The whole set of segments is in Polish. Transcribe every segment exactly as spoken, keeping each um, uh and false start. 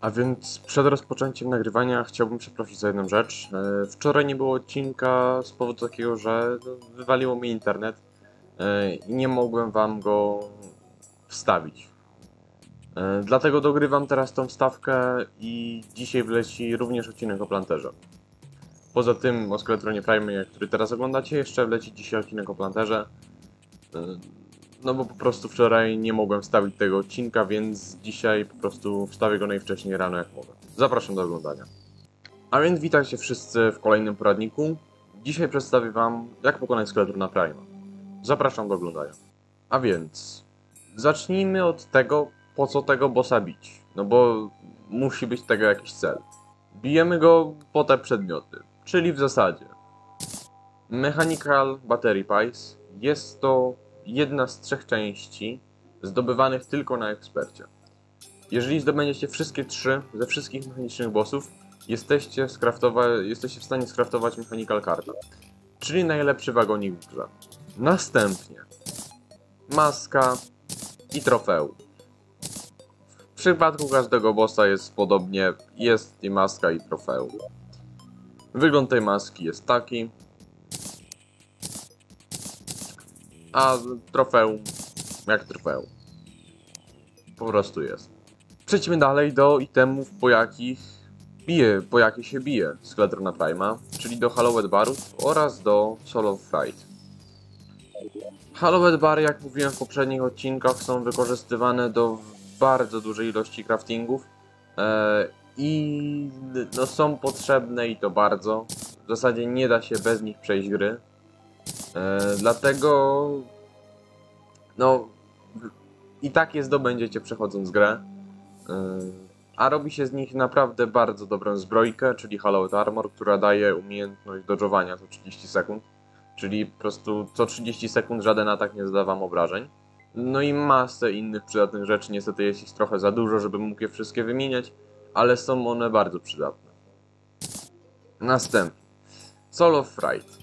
A więc przed rozpoczęciem nagrywania chciałbym przeprosić za jedną rzecz. E, Wczoraj nie było odcinka z powodu takiego, że wywaliło mi internet e, i nie mogłem wam go wstawić. E, Dlatego dogrywam teraz tą wstawkę i dzisiaj wleci również odcinek o Planterze. Poza tym o Skeletronie Prime, który teraz oglądacie, jeszcze wleci dzisiaj odcinek o Planterze. E, No bo po prostu wczoraj nie mogłem wstawić tego odcinka, więc dzisiaj po prostu wstawię go najwcześniej rano jak mogę. Zapraszam do oglądania. A więc witajcie wszyscy w kolejnym poradniku. Dzisiaj przedstawię wam, jak pokonać Skeletrona Prime. Zapraszam do oglądania. A więc zacznijmy od tego, po co tego bossa bić. No bo musi być tego jakiś cel. Bijemy go po te przedmioty, czyli w zasadzie Mechanical Battery Piece. Jest to jedna z trzech części zdobywanych tylko na ekspercie. Jeżeli zdobędziecie wszystkie trzy ze wszystkich mechanicznych bossów, jesteście, jesteście w stanie skraftować Mechanical Carta, czyli najlepszy wagonik w grze. Następnie maska i trofeum. W przypadku każdego bossa jest podobnie, jest i maska i trofeum. Wygląd tej maski jest taki, a trofeum jak trofeum. Po prostu jest. Przejdźmy dalej do itemów, po jakich bije, po jakie się bije Skeletrona Prime'a, czyli do Hallowed Barów oraz do Soul of Fright. Hallowed Bary, jak mówiłem w poprzednich odcinkach, są wykorzystywane do bardzo dużej ilości craftingów e, i no, są potrzebne i to bardzo. W zasadzie nie da się bez nich przejść gry. E, dlatego no i tak je zdobędziecie przechodząc grę, e, a robi się z nich naprawdę bardzo dobrą zbrojkę, czyli Hallowed Armor, która daje umiejętność dodżowania co trzydzieści sekund, czyli po prostu co trzydzieści sekund żaden atak nie zada wam obrażeń. No i masę innych przydatnych rzeczy, niestety jest ich trochę za dużo, żebym mógł je wszystkie wymieniać, ale są one bardzo przydatne. Następnie Soul of Fright.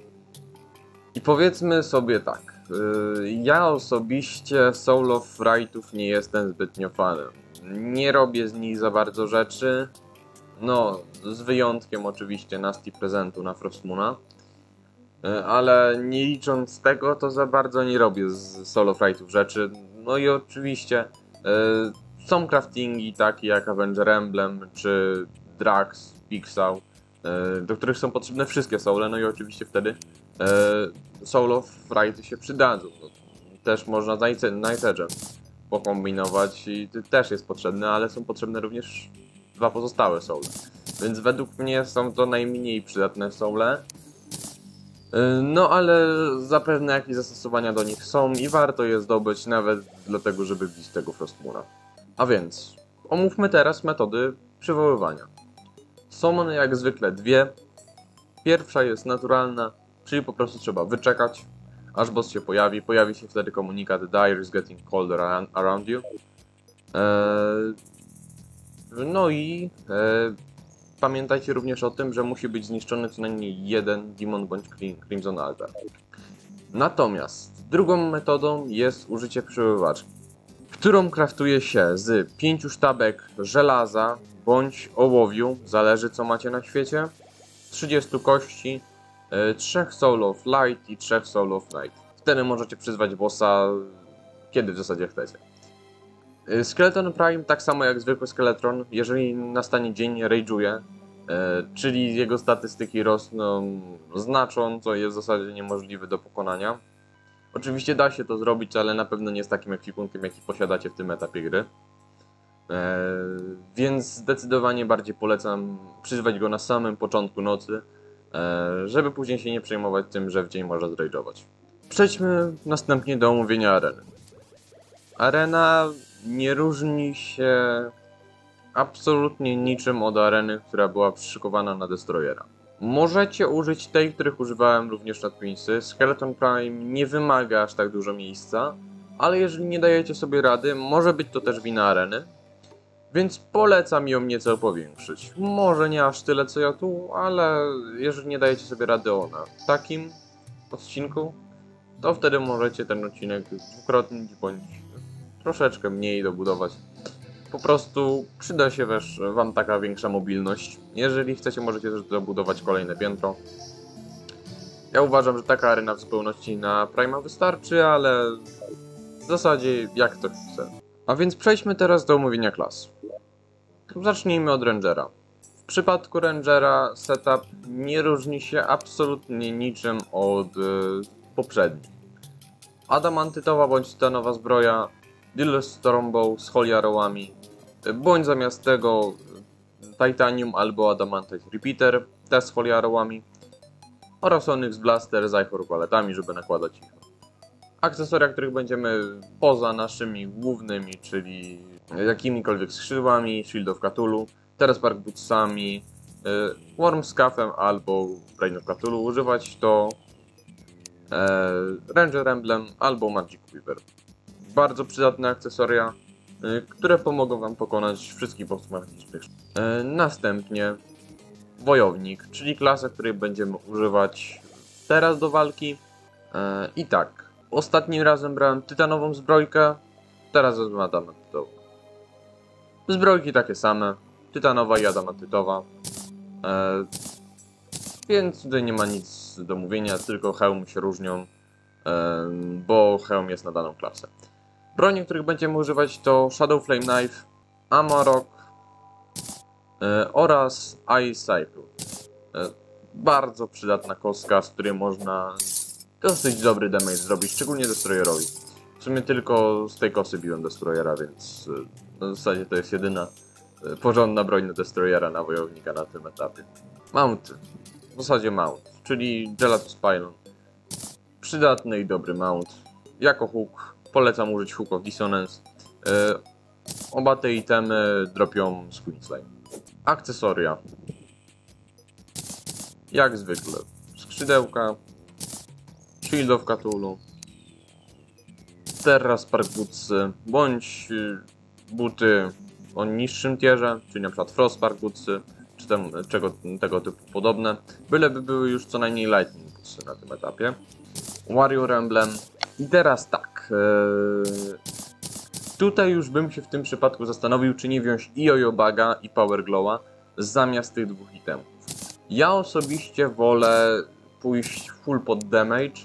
I powiedzmy sobie tak, yy, ja osobiście Soul of Frightów nie jestem zbytnio fanem. Nie robię z nich za bardzo rzeczy, no z wyjątkiem oczywiście Nasty Prezentu na Frostmoona, yy, ale nie licząc tego, to za bardzo nie robię z Soul of Frightów rzeczy. No i oczywiście yy, są craftingi takie jak Avenger Emblem czy Drax, Pixel, yy, do których są potrzebne wszystkie soule, no i oczywiście wtedy yy, Soul of Fright się przydadzą. No, też można z Night Edge'em pokombinować i też jest potrzebne, ale są potrzebne również dwa pozostałe soule. Więc według mnie są to najmniej przydatne soule. Yy, no ale zapewne jakieś zastosowania do nich są i warto je zdobyć nawet dlatego, żeby bić tego Frostmoona. A więc omówmy teraz metody przywoływania. Są one jak zwykle dwie. Pierwsza jest naturalna, czyli po prostu trzeba wyczekać, aż boss się pojawi. Pojawi się wtedy komunikat "The air is getting colder around you". Eee, no i e, pamiętajcie również o tym, że musi być zniszczony co najmniej jeden Demon bądź Crimson Altar. Natomiast drugą metodą jest użycie przywoływaczki, którą kraftuje się z pięciu sztabek żelaza bądź ołowiu, zależy co macie na świecie, trzydziestu kości, trzech Soul of Light i trzech Soul of Night. Wtedy możecie przyzwać bossa kiedy w zasadzie chcecie. Skeleton Prime, tak samo jak zwykły Skeletron, jeżeli nastanie dzień, rage'uje, czyli jego statystyki rosną znacząco, jest w zasadzie niemożliwy do pokonania. Oczywiście da się to zrobić, ale na pewno nie z takim ekwipunkiem, jaki posiadacie w tym etapie gry. Eee, więc zdecydowanie bardziej polecam przyzwać go na samym początku nocy, eee, żeby później się nie przejmować tym, że w dzień może zrajdżować. Przejdźmy następnie do omówienia areny. Arena nie różni się absolutnie niczym od areny, która była przyszykowana na Destroyera. Możecie użyć tej, których używałem również na Twinsy. Skeleton Prime nie wymaga aż tak dużo miejsca, ale jeżeli nie dajecie sobie rady, może być to też wina areny, więc polecam ją nieco powiększyć. Może nie aż tyle co ja tu, ale jeżeli nie dajecie sobie rady ona w takim odcinku, to wtedy możecie ten odcinek dwukrotnić bądź troszeczkę mniej dobudować. Po prostu przyda się też wam taka większa mobilność. Jeżeli chcecie, możecie też dobudować kolejne piętro. Ja uważam, że taka arena w zupełności na Prima wystarczy, ale w zasadzie jak ktoś chce. A więc przejdźmy teraz do omówienia klas. Zacznijmy od Rangera. W przypadku Rangera setup nie różni się absolutnie niczym od y, poprzednich. Adamantytowa bądź tytanowa zbroja, Dealer Stormbow z Holy Arrowami, bądź zamiast tego Titanium albo Adamantite Repeater, też z Holy Arrowami, oraz Onyx Blaster z Ichor paletami, żeby nakładać ich. Akcesoria, których będziemy poza naszymi głównymi, czyli jakimikolwiek skrzydłami, Shield of Cthulhu, Terraspark Bootsami, Worm Scuffem albo Brain of Cthulhu używać, to e, Ranger Emblem albo Magic Weaver. Bardzo przydatne akcesoria, e, które pomogą wam pokonać wszystkich bossów magicznych. E, następnie Wojownik, czyli klasa, której będziemy używać teraz do walki. E, I tak, ostatnim razem brałem tytanową zbrojkę, teraz wezmę adamantytową. Zbrojki takie same, tytanowa i adamantytowa. E, więc tutaj nie ma nic do mówienia, tylko hełm się różnią, e, bo hełm jest na daną klasę. Bronie, których będziemy używać, to Shadow Flame Knife, Amarok e, oraz Ice Cycle. E, bardzo przydatna kostka, z której można dosyć dobry damage zrobić, szczególnie Destroyerowi. W sumie tylko z tej kosy biłem Destroyera, więc e, w zasadzie to jest jedyna e, porządna broń na Destroyera, na wojownika na tym etapie. Mount, w zasadzie mount, czyli Gelatus Pylon. Przydatny i dobry mount. Jako hook polecam użyć Hook of Dissonance. E, oba te itemy dropią z Queen Slime. Akcesoria. Jak zwykle. Skrzydełka. Shield of Cthulhu. Terraspark Bootsy, bądź buty o niższym tierze, czyli np. Frostpark Bootsy, czy tam, czego, tego typu podobne. Byleby były już co najmniej Lightning Bootsy na tym etapie. Warrior Emblem. I teraz tak. Ee, tutaj już bym się w tym przypadku zastanowił, czy nie wziąć i Yo-Yo Baga i Power Glowa zamiast tych dwóch itemów. Ja osobiście wolę pójść full pod damage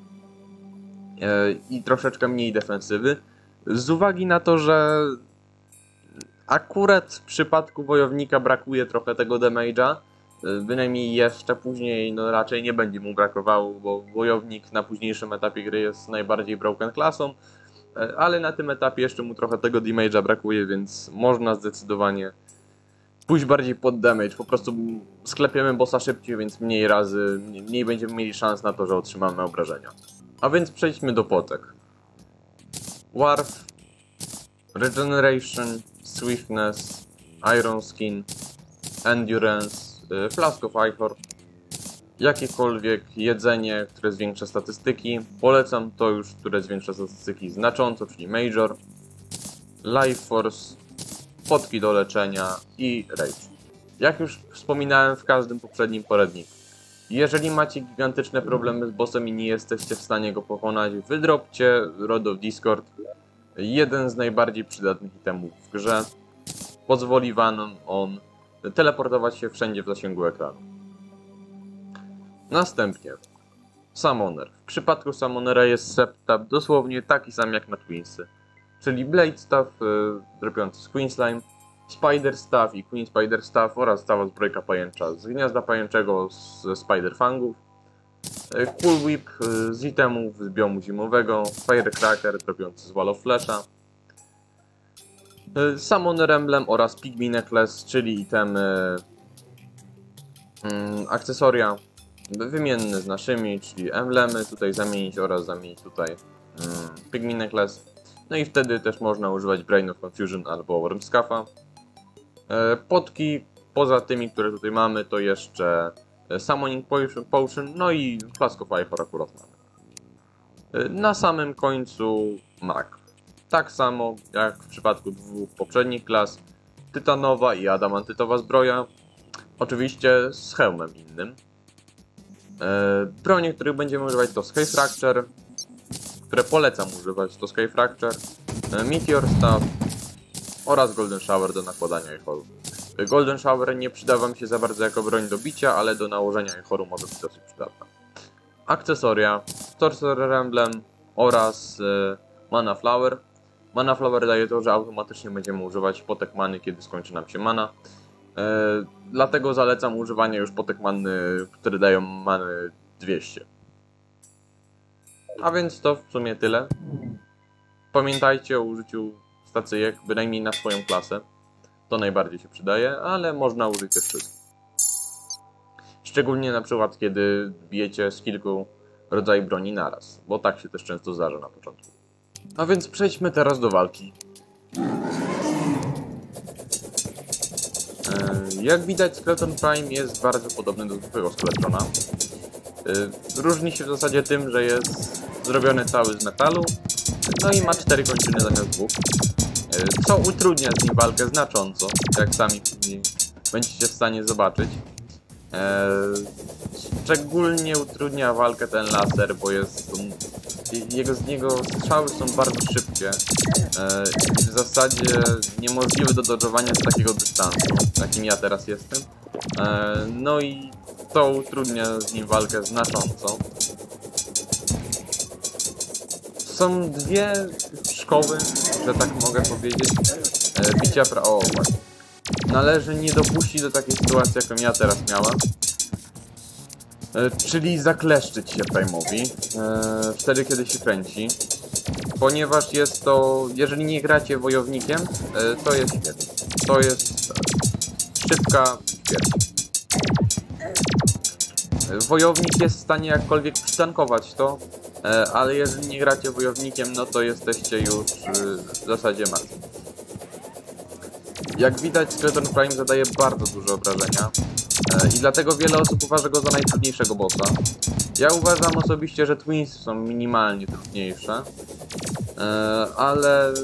i troszeczkę mniej defensywy, z uwagi na to, że akurat w przypadku wojownika brakuje trochę tego damage'a, bynajmniej jeszcze później no raczej nie będzie mu brakowało, bo wojownik na późniejszym etapie gry jest najbardziej broken klasą, ale na tym etapie jeszcze mu trochę tego damage'a brakuje, więc można zdecydowanie pójść bardziej pod damage, po prostu sklepiemy bossa szybciej, więc mniej razy, mniej będziemy mieli szans na to, że otrzymamy obrażenia. A więc przejdźmy do potek. Warf, Regeneration, Swiftness, Iron Skin, Endurance, Flask of Ichor, jakiekolwiek jedzenie, które zwiększa statystyki. Polecam to już, które zwiększa statystyki znacząco, czyli Major, Life Force, potki do leczenia i Rage. Jak już wspominałem w każdym poprzednim poradniku, jeżeli macie gigantyczne problemy z bossem i nie jesteście w stanie go pokonać, wydropcie Rod of Discord. Jeden z najbardziej przydatnych itemów w grze. Pozwoli wam on teleportować się wszędzie w zasięgu ekranu. Następnie Summoner. W przypadku Summonera jest setup dosłownie taki sam jak na Twinsy. Czyli Blade Staff yy, dropiący z Queen Slime, Spider Staff i Queen Spider Staff oraz cała zbrojka pajęcza z gniazda pajęczego z Spider Fangów, yy, Cool Whip yy, z itemów z biomu zimowego, Firecracker dropiący z Wall of Flesha, yy, Summoner Emblem oraz Pygmy Necklace, czyli itemy, yy, akcesoria wymienne z naszymi, czyli emblemy tutaj zamienić oraz zamienić tutaj yy, Pygmy Necklace. No i wtedy też można używać Brain of Confusion albo Worm Scuffa. E, potki, poza tymi, które tutaj mamy, to jeszcze Summoning Potion, no i Flask of Ichor akurat mamy. E, na samym końcu Mag. Tak samo jak w przypadku dwóch poprzednich klas, tytanowa i adamantytowa zbroja. Oczywiście z hełmem innym. E, bronie, których będziemy używać, to Sky Fracture, które polecam używać, to Sky Fracture, Meteor Staff, oraz Golden Shower do nakładania echoru. Golden Shower nie przyda wam się za bardzo jako broń do bicia, ale do nałożenia echoru może być dosyć przydatna. Akcesoria, Sorcerer Emblem oraz e, Mana Flower. Mana Flower daje to, że automatycznie będziemy używać potek many, kiedy skończy nam się mana. E, dlatego zalecam używanie już potek many, które dają many dwieście. A więc to w sumie tyle. Pamiętajcie o użyciu stacyjek, bynajmniej na swoją klasę. To najbardziej się przydaje, ale można użyć też wszystkich. Szczególnie na przykład, kiedy bijecie z kilku rodzajów broni naraz, bo tak się też często zdarza na początku. A więc przejdźmy teraz do walki. Jak widać, Skeleton Prime jest bardzo podobny do zwykłego Skeletrona. Różni się w zasadzie tym, że jest zrobiony cały z metalu, no i ma cztery kończyny zamiast dwóch, co utrudnia z nim walkę znacząco, jak sami później będziecie w stanie zobaczyć. Szczególnie utrudnia walkę ten laser, bo jest jego, z niego strzały są bardzo szybkie i w zasadzie niemożliwe do dodżowania z takiego dystansu, jakim ja teraz jestem. No i to utrudnia z nim walkę znacząco. Są dwie szkoły, że tak mogę powiedzieć, bicia pra... O, właśnie. Należy nie dopuścić do takiej sytuacji, jaką ja teraz miałem. Czyli zakleszczyć się Prime'owi wtedy, kiedy się kręci. Ponieważ jest to, jeżeli nie gracie wojownikiem, to jest świetnie. To jest szybka śmierć. Wojownik jest w stanie jakkolwiek przytankować to, ale jeżeli nie gracie wojownikiem, no to jesteście już w zasadzie martwi. Jak widać, Skeleton Prime zadaje bardzo duże obrażenia i dlatego wiele osób uważa go za najtrudniejszego bossa. Ja uważam osobiście, że Twins są minimalnie trudniejsze, ale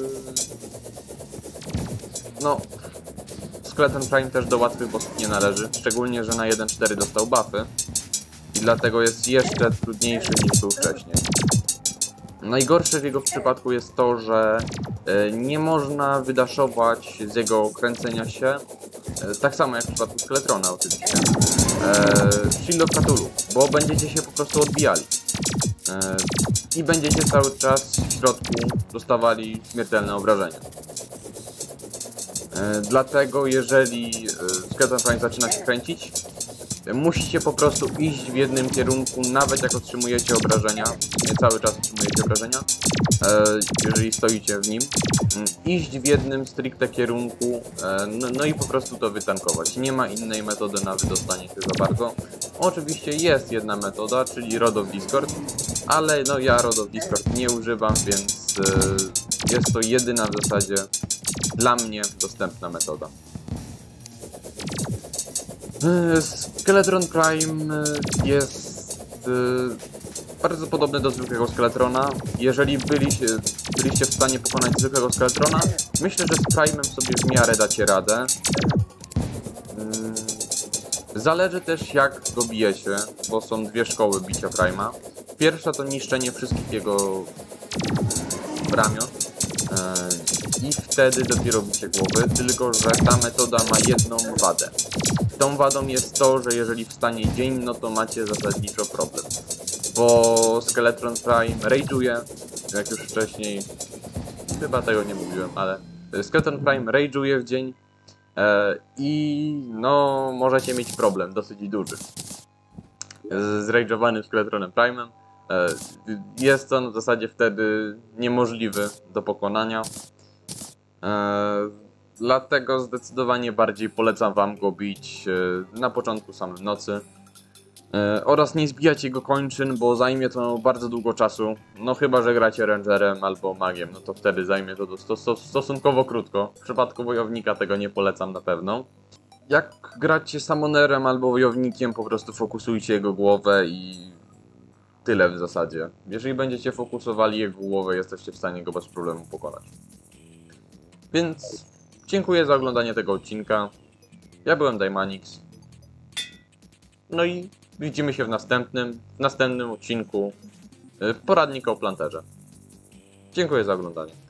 no, Skeleton Prime też do łatwych bossów nie należy, szczególnie, że na jeden cztery dostał buffy i dlatego jest jeszcze trudniejszy niż był wcześniej. Najgorsze w jego przypadku jest to, że nie można wydaszować z jego kręcenia się, tak samo jak w przypadku Skeletrona oczywiście, Shield of Cthulhu, bo będziecie się po prostu odbijali i będziecie cały czas w środku dostawali śmiertelne obrażenia. Dlatego jeżeli Skeleton Prime zaczyna się kręcić, musicie po prostu iść w jednym kierunku, nawet jak otrzymujecie obrażenia, nie cały czas otrzymujecie obrażenia, jeżeli stoicie w nim, iść w jednym stricte kierunku, no, no i po prostu to wytankować. Nie ma innej metody na wydostanie się za bardzo. Oczywiście jest jedna metoda, czyli Rod of Discord, ale no ja Rod of Discord nie używam, więc jest to jedyna w zasadzie dla mnie dostępna metoda. Skeletron Prime jest bardzo podobny do zwykłego Skeletrona. Jeżeli byliście, byliście w stanie pokonać zwykłego Skeletrona, myślę, że z Prime'em sobie w miarę dacie radę. Zależy też, jak go bijecie, bo są dwie szkoły bicia Prime'a. Pierwsza to niszczenie wszystkich jego ramion i wtedy dopiero bicie głowy, tylko że ta metoda ma jedną wadę. Tą wadą jest to, że jeżeli wstanie dzień, no to macie zasadniczo problem. Bo Skeletron Prime rage'uje, jak już wcześniej, chyba tego nie mówiłem, ale Skeleton Prime rage'uje w dzień e, i no możecie mieć problem, dosyć duży. Z rage'owanym Skeletronem Prime'em e, jest on w zasadzie wtedy niemożliwy do pokonania. E, Dlatego zdecydowanie bardziej polecam wam go bić na początku samej nocy oraz nie zbijać jego kończyn, bo zajmie to bardzo długo czasu. No chyba, że gracie rangerem albo magiem, no to wtedy zajmie to stosunkowo krótko. W przypadku wojownika tego nie polecam na pewno. Jak gracie summonerem albo wojownikiem, po prostu fokusujcie jego głowę i tyle w zasadzie. Jeżeli będziecie fokusowali jego głowę, jesteście w stanie go bez problemu pokonać. Więc dziękuję za oglądanie tego odcinka. Ja byłem Daimanix. No i widzimy się w następnym, w następnym odcinku w poradniku o planterze. Dziękuję za oglądanie.